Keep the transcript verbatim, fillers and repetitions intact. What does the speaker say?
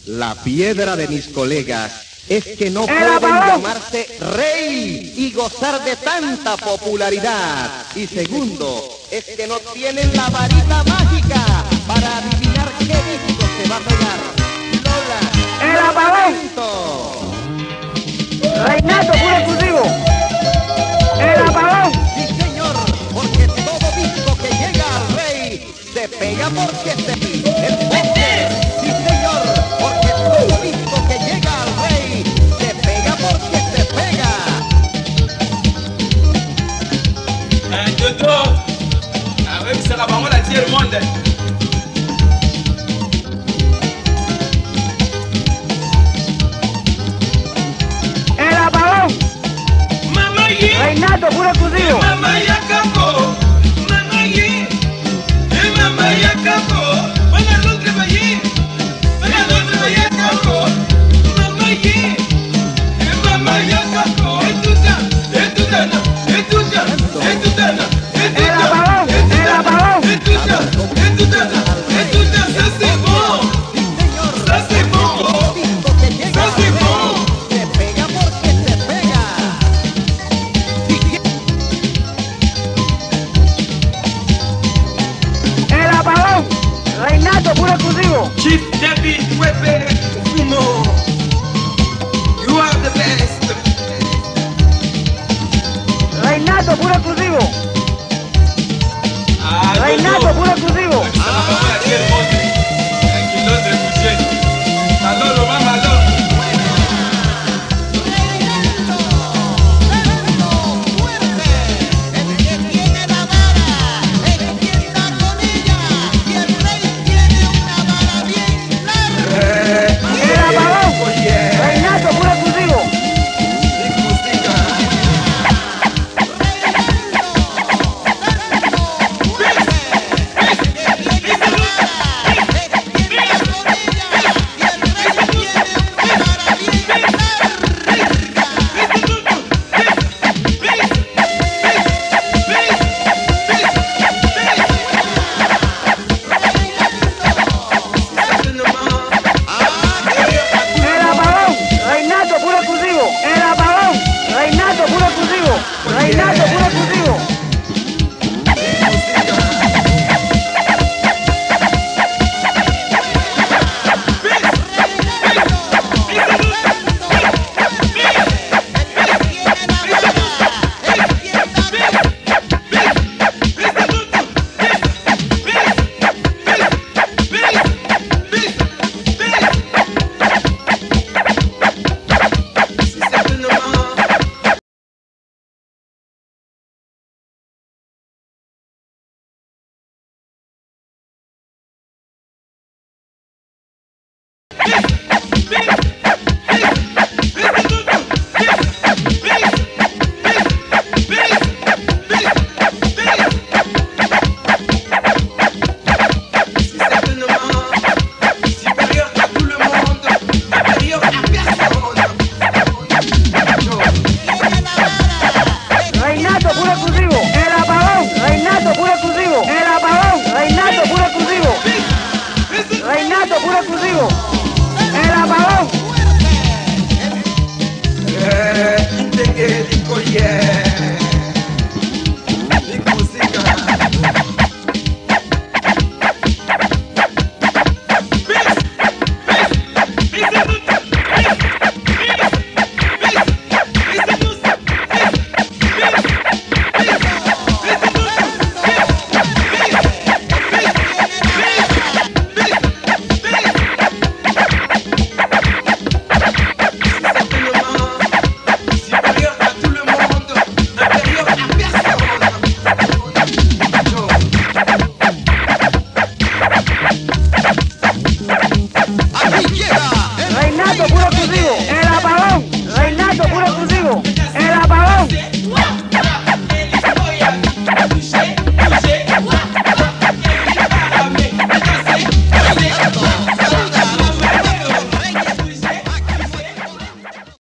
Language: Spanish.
La piedra de mis colegas es que no pueden llamarse rey y gozar de tanta popularidad. Y segundo, es que no tienen la varita mágica para adivinar qué disco se va a pegar. Lola, ¡el apagón! ¡Reinato, puro exclusivo! ¡El apagón! Sí, señor, porque todo disco que llega al rey se pega porque se pide el póster. Sí, señor, porque todo disco que llega al rey se pega porque se pega. Un, deux, trois. Avec ça, la parole à dire le monde. ¡El apagón! Mamá y ¡Reinato, puro exclusivo! mamá y acabó. Mamá y mamá y acabó. Buena noche, Valle. Buena noche, Valle, acabó. Mamá y mamá y acabó. Es tu dana, es tu dana, es tu dana, es tu dana. ¡El apagón! ¡El apagón! Es tu dana, es tu dana, es tu dana. Ça c'est bon. Sí, señor, Ça c'est bon. todo disco que llega Ça al c'est rey bon. se pega porque se pega. Sí, ¡El apagón! ¡Reinato, puro exclusivo! Chief David Weber Fumo. You are the best. ¡Reinato, puro exclusivo! Ah, ¡Reinato, puro exclusivo! Ça va pas à quel monde. Un kilo de coucher. Alors, le maman, alors. ¡El apagón! ¡Reinato, puro exclusivo! ¡El apagón! ¡Reinato, puro exclusivo! ¡El apagón! ¡Reinato, puro exclusivo! ¡Reinato, puro exclusivo! Supérieur à tout le monde, inférieur à personne. ¡Reinato, puro exclusivo! ¡El apagón! ¡Reinato, puro exclusivo! ¡El apagón! ¡Reinato, puro exclusivo! ¡Reinato, puro exclusivo! ¡El apagón! Eh, te digo, yeah.